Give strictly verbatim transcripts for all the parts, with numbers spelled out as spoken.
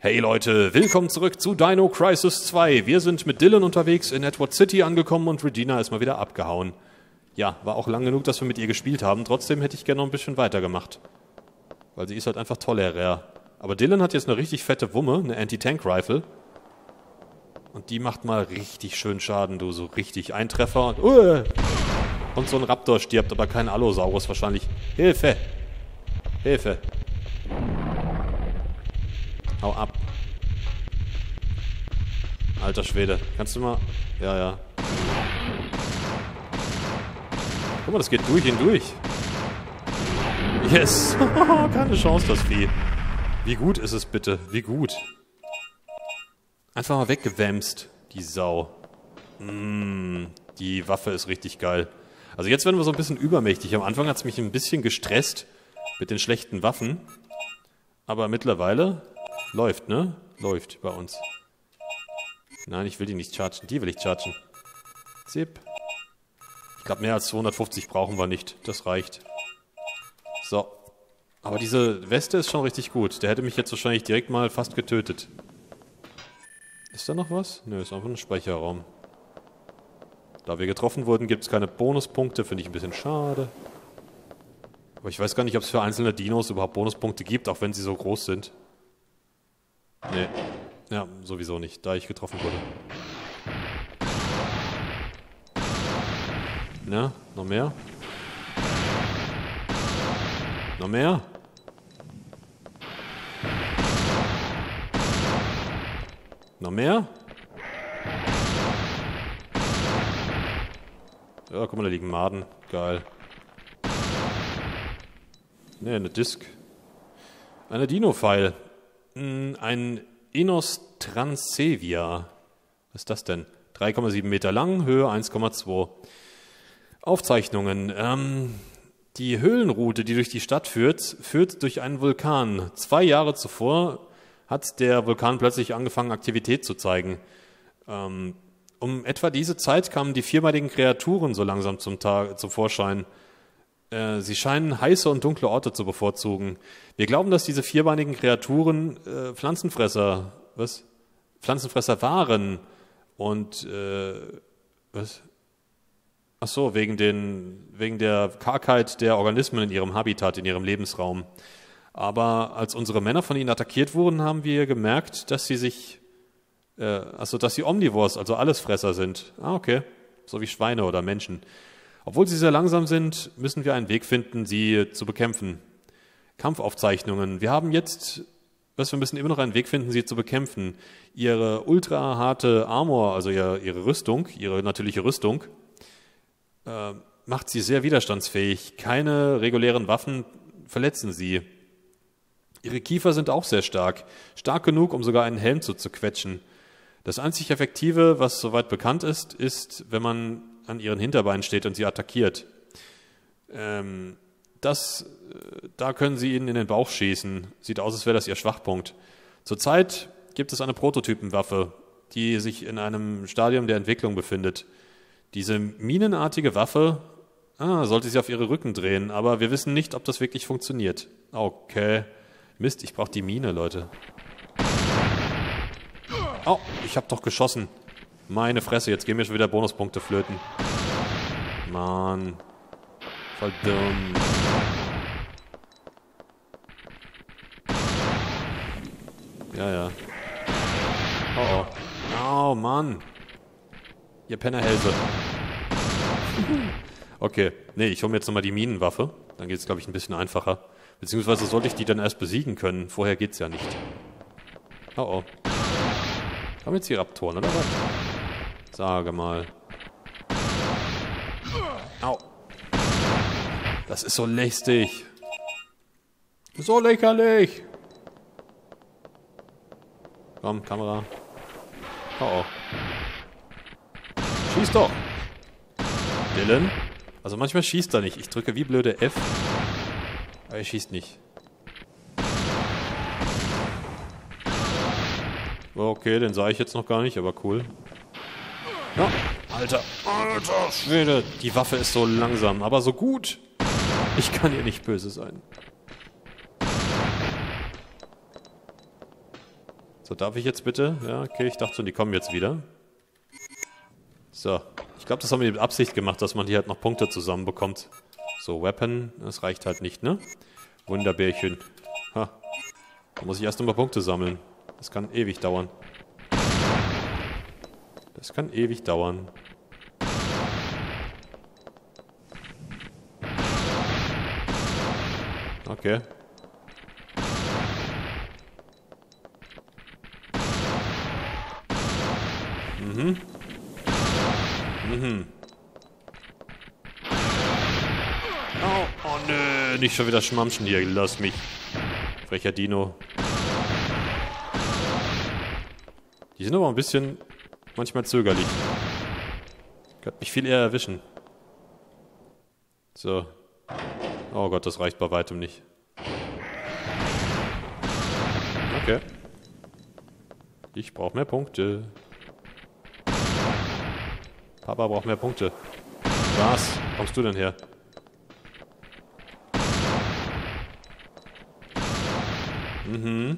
Hey Leute, willkommen zurück zu Dino Crisis zwei. Wir sind mit Dylan unterwegs in Edward City angekommen und Regina ist mal wieder abgehauen. Ja, war auch lang genug, dass wir mit ihr gespielt haben. Trotzdem hätte ich gerne noch ein bisschen weitergemacht. Weil sie ist halt einfach tolerär. Aber Dylan hat jetzt eine richtig fette Wumme, eine Anti-Tank-Rifle. Und die macht mal richtig schön Schaden, du. So richtig Eintreffer und... Uh, und so ein Raptor stirbt, aber kein Allosaurus wahrscheinlich. Hilfe! Hilfe! Hau ab. Alter Schwede. Kannst du mal... Ja, ja. Guck mal, das geht durch ihn durch. Yes! Keine Chance, das Vieh. Wie gut ist es bitte? Wie gut. Einfach mal weggewämst, die Sau. Mm, die Waffe ist richtig geil. Also jetzt werden wir so ein bisschen übermächtig. Am Anfang hat es mich ein bisschen gestresst mit den schlechten Waffen. Aber mittlerweile... Läuft, ne? Läuft bei uns. Nein, ich will die nicht chargen. Die will ich chargen. Zip. Ich glaube, mehr als zweihundertfünfzig brauchen wir nicht. Das reicht. So. Aber diese Weste ist schon richtig gut. Der hätte mich jetzt wahrscheinlich direkt mal fast getötet. Ist da noch was? Nö, ist einfach ein Speicherraum. Da wir getroffen wurden, gibt es keine Bonuspunkte. Finde ich ein bisschen schade. Aber ich weiß gar nicht, ob es für einzelne Dinos überhaupt Bonuspunkte gibt, auch wenn sie so groß sind. Nee. Ja, sowieso nicht, da ich getroffen wurde. Na, noch mehr? Noch mehr? Noch mehr? Ja, guck mal, da liegen Maden. Geil. Ne, eine Disk. Eine Dino-File. Ein Enos Transevia. Was ist das denn? drei Komma sieben Meter lang, Höhe eins Komma zwei. Aufzeichnungen. Ähm, die Höhlenroute, die durch die Stadt führt, führt durch einen Vulkan. Zwei Jahre zuvor hat der Vulkan plötzlich angefangen, Aktivität zu zeigen. Ähm, um etwa diese Zeit kamen die vierbeinigen Kreaturen so langsam zum, Tag, zum Vorschein. Sie scheinen heiße und dunkle Orte zu bevorzugen. Wir glauben, dass diese vierbeinigen Kreaturen äh, Pflanzenfresser, was? Pflanzenfresser waren. Und, äh, was? Ach so, wegen den, wegen der Kargheit der Organismen in ihrem Habitat, in ihrem Lebensraum. Aber als unsere Männer von ihnen attackiert wurden, haben wir gemerkt, dass sie sich, äh, also dass sie Omnivores, also Allesfresser sind. Ah, okay. So wie Schweine oder Menschen. Obwohl sie sehr langsam sind, müssen wir einen Weg finden, sie zu bekämpfen. Kampfaufzeichnungen. Wir haben jetzt, was wir müssen immer noch einen Weg finden, sie zu bekämpfen. Ihre ultra harte Armor, also ihre, ihre Rüstung, ihre natürliche Rüstung, äh, macht sie sehr widerstandsfähig. Keine regulären Waffen verletzen sie. Ihre Kiefer sind auch sehr stark. Stark genug, um sogar einen Helm zu zerquetschen. Das einzig Effektive, was soweit bekannt ist, ist, wenn man an ihren Hinterbeinen steht und sie attackiert. Ähm, das, da können sie ihnen in den Bauch schießen. Sieht aus, als wäre das ihr Schwachpunkt. Zurzeit gibt es eine Prototypenwaffe, die sich in einem Stadium der Entwicklung befindet. Diese minenartige Waffe, ah, sollte sie auf ihre Rücken drehen, aber wir wissen nicht, ob das wirklich funktioniert. Okay. Mist, ich brauche die Mine, Leute. Oh, ich habe doch geschossen. Meine Fresse, jetzt gehen mir schon wieder Bonuspunkte flöten. Mann. Voll dumm. Ja, ja. Oh, oh. Oh, Mann. Ihr Pennerhälse. Okay. Nee, ich hole mir jetzt nochmal die Minenwaffe. Dann geht es, glaube ich, ein bisschen einfacher. Beziehungsweise sollte ich die dann erst besiegen können. Vorher geht's ja nicht. Oh, oh. Haben jetzt die Raptoren, oder was? Sage mal. Au. Das ist so lästig. So lächerlich. Komm, Kamera. Oh, oh. Schieß doch. Dylan? Also manchmal schießt er nicht. Ich drücke wie blöde F. Aber er schießt nicht. Okay, den sah ich jetzt noch gar nicht, aber cool. Ja, Alter, alter Schwede, die Waffe ist so langsam, aber so gut. Ich kann ihr nicht böse sein. So, darf ich jetzt bitte? Ja, okay, ich dachte schon, die kommen jetzt wieder. So, ich glaube, das haben wir mit Absicht gemacht, dass man hier halt noch Punkte zusammenbekommt. So, Weapon, das reicht halt nicht, ne? Wunderbärchen. Ha. Da muss ich erst nochmal Punkte sammeln. Das kann ewig dauern. Das kann ewig dauern. Okay. Mhm. Mhm. Oh, oh nö, nicht schon wieder Schmamschen hier, lass mich. Frecher Dino. Die sind aber ein bisschen, manchmal zögerlich. Könnte mich viel eher erwischen. So. Oh Gott, das reicht bei weitem nicht. Okay. Ich brauche mehr Punkte. Papa braucht mehr Punkte. Was? Wo kommst du denn her? Mhm.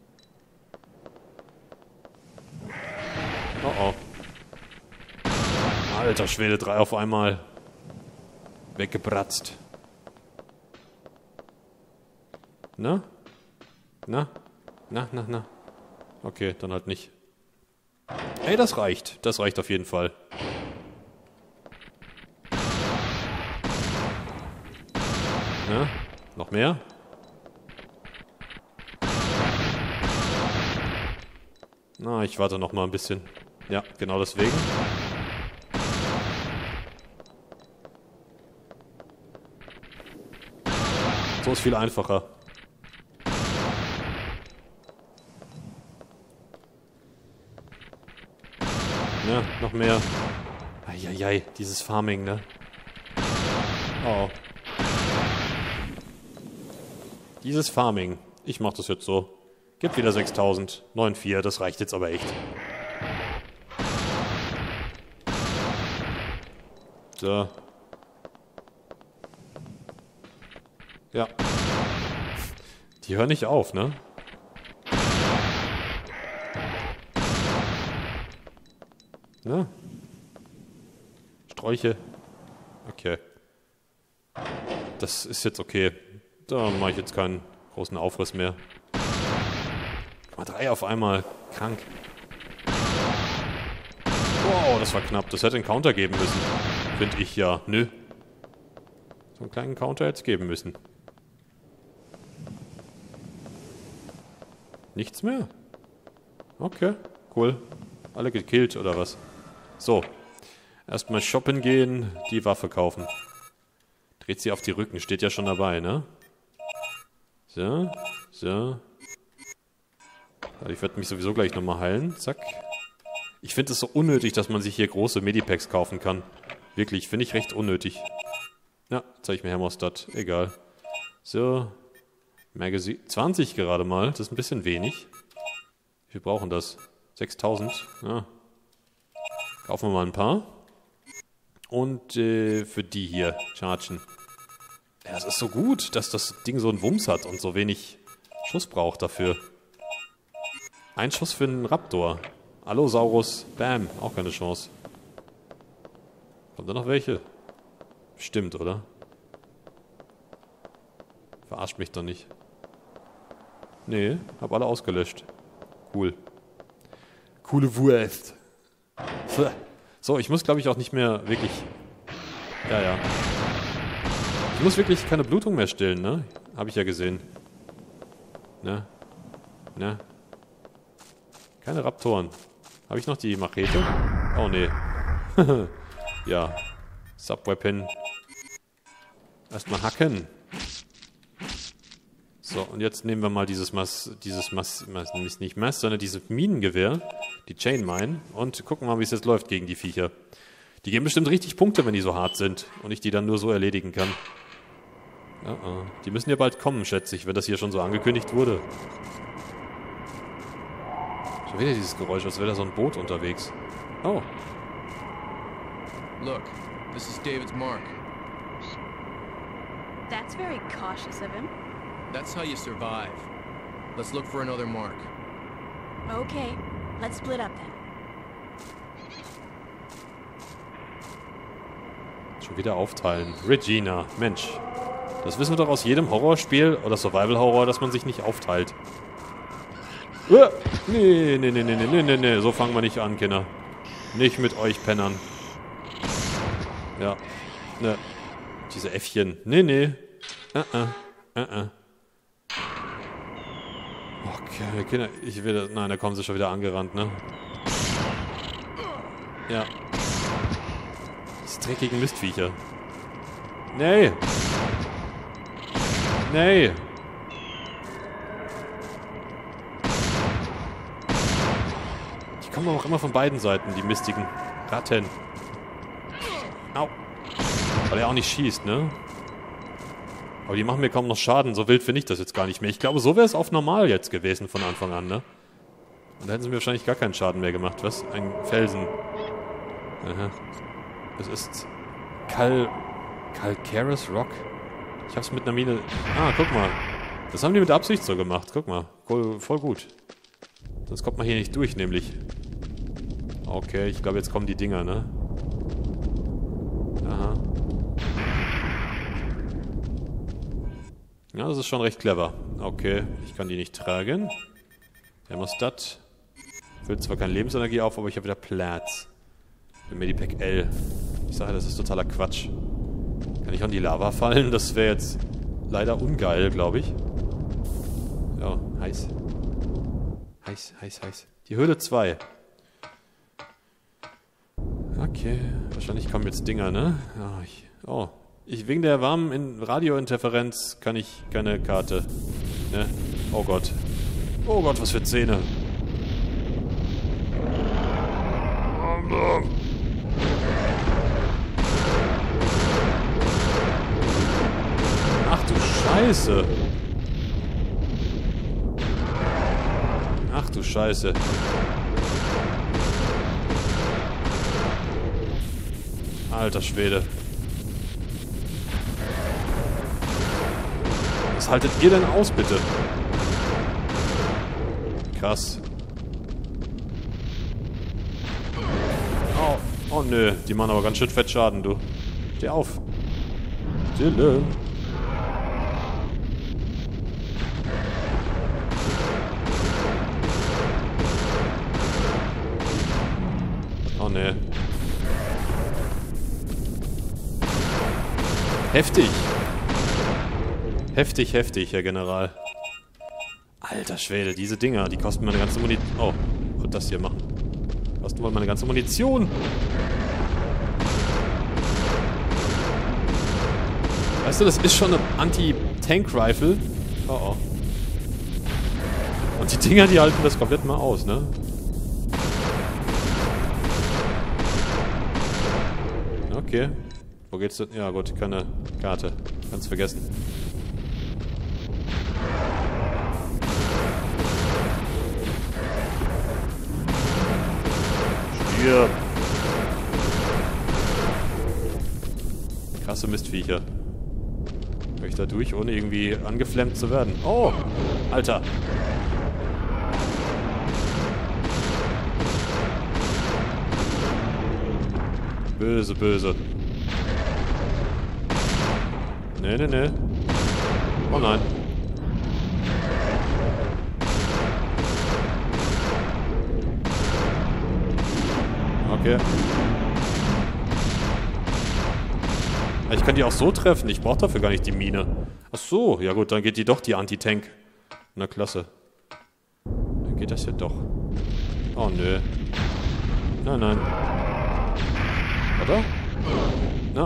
Oh oh. Alter Schwede, drei auf einmal. Weggebratzt. Na? Na? Na, na, na. Okay, dann halt nicht. Ey, das reicht. Das reicht auf jeden Fall. Na? Noch mehr? Na, ich warte noch mal ein bisschen. Ja, genau deswegen. So ist viel einfacher. Ja, noch mehr. Eieiei, dieses Farming, ne? Oh. Dieses Farming. Ich mach das jetzt so. Gibt wieder sechstausend. neun Komma vier, das reicht jetzt aber echt. So. Ja. Die hören nicht auf, ne? Ja. Sträuche. Okay. Das ist jetzt okay. Da mache ich jetzt keinen großen Aufriss mehr. Mal drei auf einmal. Krank. Wow, das war knapp. Das hätte einen Counter geben müssen. Finde ich ja. Nö. So einen kleinen Counter hätte es geben müssen. Nichts mehr? Okay, cool. Alle gekillt oder was? So. Erstmal shoppen gehen, die Waffe kaufen. Dreht sie auf die Rücken, steht ja schon dabei, ne? So, so. Ich werde mich sowieso gleich nochmal heilen. Zack. Ich finde es so unnötig, dass man sich hier große Medipacks kaufen kann. Wirklich, finde ich recht unnötig. Ja, zeige ich mir Hermostat. Egal. So. Magazin. zwanzig gerade mal. Das ist ein bisschen wenig. Wie viel brauchen das? sechstausend. Ja. Kaufen wir mal ein paar. Und äh, für die hier. Chargen. Ja, es ist so gut, dass das Ding so einen Wumms hat und so wenig Schuss braucht dafür. Ein Schuss für einen Raptor. Allosaurus. Bam. Auch keine Chance. Kommt da noch welche? Stimmt, oder? Verarscht mich doch nicht. Nee, hab alle ausgelöscht. Cool. Coole Wurst. So, ich muss, glaube ich, auch nicht mehr wirklich... Ja, ja. Ich muss wirklich keine Blutung mehr stillen, ne? Habe ich ja gesehen. Ne? Ne? Keine Raptoren. Habe ich noch die Machete? Oh, nee. Ja. Subweapon. Erstmal hacken. So, und jetzt nehmen wir mal dieses Mass, dieses Mass, Mass nicht Mass, sondern dieses Minengewehr, die Chain Mine, und gucken mal, wie es jetzt läuft gegen die Viecher. Die geben bestimmt richtig Punkte, wenn die so hart sind und ich die dann nur so erledigen kann. Ja, uh, die müssen ja bald kommen, schätze ich, wenn das hier schon so angekündigt wurde. Schon wieder dieses Geräusch, als wäre da so ein Boot unterwegs. Oh. Look, this is David's mark. That's very cautious of him. That's how you survive. Let's look for another mark. Okay, let's split up then. Schon wieder aufteilen. Regina, Mensch. Das wissen wir doch aus jedem Horrorspiel oder Survival-Horror, dass man sich nicht aufteilt. Uh, nee, nee, nee, nee, nee, nee, nee, so fangen wir nicht an, Kinder. Nicht mit euch Pennern. Ja, ne. Diese Äffchen. Nee, nee. Uh, uh, uh, uh. Okay, Kinder, ich will das... Nein, da kommen sie schon wieder angerannt, ne? Ja. Diese dreckigen Mistviecher. Nee. Nee. Die kommen auch immer von beiden Seiten, die mistigen Ratten. Au. Weil er auch nicht schießt, ne? Aber die machen mir kaum noch Schaden. So wild finde ich das jetzt gar nicht mehr. Ich glaube, so wäre es auf normal jetzt gewesen von Anfang an, ne? Und da hätten sie mir wahrscheinlich gar keinen Schaden mehr gemacht. Was? Ein Felsen. Aha. Es ist... Cal... Calcareous Rock? Ich hab's mit einer Mine... Ah, guck mal. Das haben die mit Absicht so gemacht. Guck mal. Voll, voll gut. Sonst kommt man hier nicht durch, nämlich. Okay, ich glaube, jetzt kommen die Dinger, ne? Aha. Ja, das ist schon recht clever. Okay, ich kann die nicht tragen. Thermostat. Füllt zwar keine Lebensenergie auf, aber ich habe wieder Platz. Für Medipack L. Ich sage, das ist totaler Quatsch. Kann ich auch in die Lava fallen? Das wäre jetzt leider ungeil, glaube ich. Ja, heiß. Heiß, heiß, heiß. Die Höhle zwei. Okay, wahrscheinlich kommen jetzt Dinger, ne? Oh, ich, oh. Ich, wegen der warmen In- Radiointerferenz kann ich keine Karte. Ne? Oh Gott. Oh Gott, was für Zähne. Ach du Scheiße. Ach du Scheiße. Alter Schwede. Was haltet ihr denn aus, bitte? Krass. Oh, oh nö, die machen aber ganz schön fett Schaden, du. Steh auf. Stille. Oh ne. Heftig. Heftig, heftig, Herr General. Alter Schwede, diese Dinger, die kosten meine ganze Munition. Oh, und das hier machen. Kosten wohl meine ganze Munition. Weißt du, das ist schon eine Anti-Tank-Rifle. Oh oh. Und die Dinger, die halten das komplett mal aus, ne? Okay. Wo geht's denn? Ja gut, keine Karte. Kannst vergessen. Stirb. Krasse Mistviecher. Kann ich da durch, ohne irgendwie angeflammt zu werden? Oh! Alter! Böse, böse. Nee, nee, nee. Oh nein. Okay. Ich kann die auch so treffen. Ich brauche dafür gar nicht die Mine. Ach so. Ja gut, dann geht die doch, die Anti-Tank. Na klasse. Dann geht das ja doch. Oh nö. Nein, nein. Oder? Na.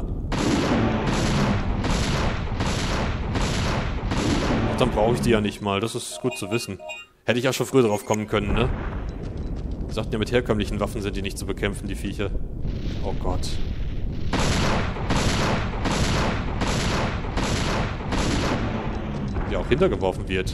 Ach, dann brauche ich die ja nicht mal. Das ist gut zu wissen. Hätte ich ja schon früher drauf kommen können, ne? Sie sagten ja, mit herkömmlichen Waffen sind die nicht zu bekämpfen, die Viecher. Oh Gott. Die auch hintergeworfen wird.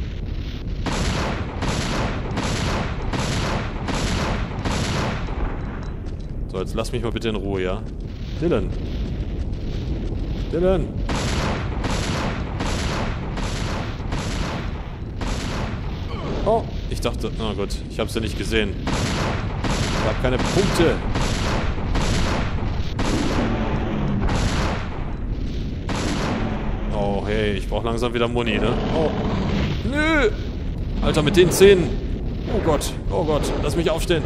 So, jetzt lass mich mal bitte in Ruhe, ja? Dylan. Dylan. Oh, ich Ich dachte, na gut, ich habe sie nicht gesehen. Ich habe keine Punkte. Oh, hey, ich brauche langsam wieder Muni, ne? Oh. Nö! Alter, mit den Zähnen. Oh Gott, oh Gott, lass mich aufstehen.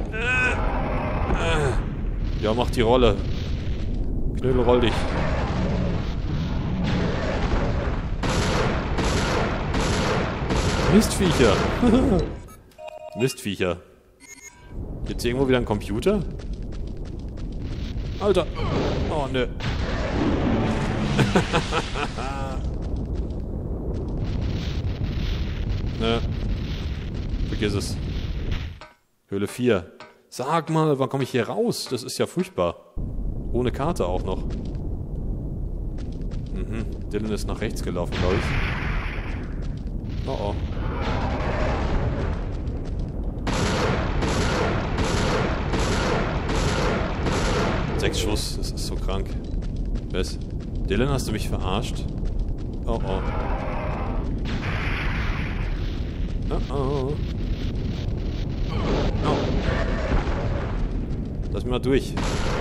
Ja, mach die Rolle. Knödel, roll dich. Mistviecher. Mistviecher. Gibt's hier irgendwo wieder einen Computer? Alter. Oh, nö. Ne. Vergiss es. Höhle vier. Sag mal, wann komme ich hier raus? Das ist ja furchtbar. Ohne Karte auch noch. Mhm. Dylan ist nach rechts gelaufen, glaube ich. Oh oh. Sechs Schuss, das ist so krank. Was? Dylan, hast du mich verarscht? Oh oh. Oh oh. Oh. Lass mich mal durch.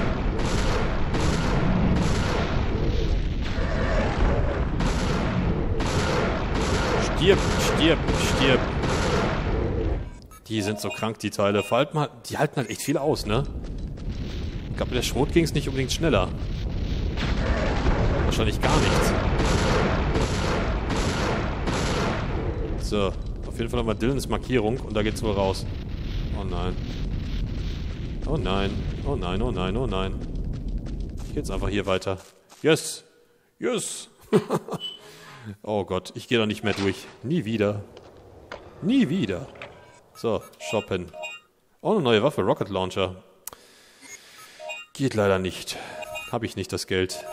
Stirb, stirb, stirb. Die sind so krank, die Teile. Vor allem, die halten halt echt viel aus, ne? Ich glaube, mit der Schrot ging es nicht unbedingt schneller. Wahrscheinlich gar nichts. So, auf jeden Fall nochmal Dylans Markierung und da geht's wohl raus. Oh nein. Oh nein. Oh nein, oh nein, oh nein. Ich geh jetzt einfach hier weiter. Yes! Yes! Oh Gott, ich gehe da nicht mehr durch. Nie wieder. Nie wieder. So, shoppen. Oh, eine neue Waffe, Rocket Launcher. Geht leider nicht. Habe ich nicht das Geld.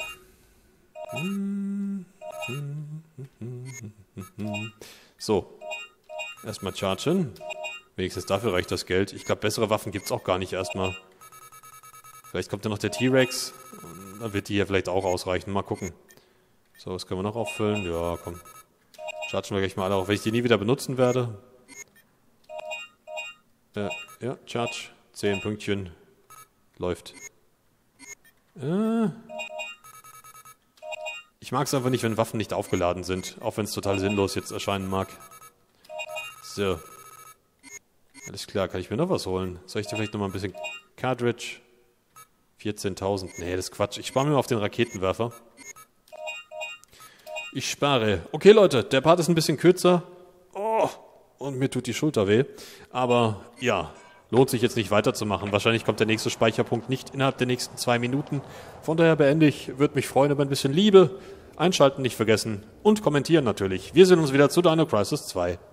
So. Erstmal chargen. Wenigstens dafür reicht das Geld. Ich glaube, bessere Waffen gibt es auch gar nicht erstmal. Vielleicht kommt ja noch der T-Rex. Dann wird die hier vielleicht auch ausreichen. Mal gucken. So, was können wir noch auffüllen? Ja, komm. Chargen wir gleich mal alle auf, wenn ich die nie wieder benutzen werde. Ja, ja, Charge. Zehn Pünktchen. Läuft. Äh. Ich mag es einfach nicht, wenn Waffen nicht aufgeladen sind. Auch wenn es total sinnlos jetzt erscheinen mag. So. Alles klar, kann ich mir noch was holen? Soll ich da vielleicht noch mal ein bisschen Cartridge? vierzehntausend. Nee, das ist Quatsch. Ich spare mir mal auf den Raketenwerfer. Ich spare. Okay, Leute, der Part ist ein bisschen kürzer. Oh, und mir tut die Schulter weh. Aber ja, lohnt sich jetzt nicht weiterzumachen. Wahrscheinlich kommt der nächste Speicherpunkt nicht innerhalb der nächsten zwei Minuten. Von daher beende ich. Würde mich freuen über ein bisschen Liebe. Einschalten nicht vergessen. Und kommentieren natürlich. Wir sehen uns wieder zu Dino Crisis zwei.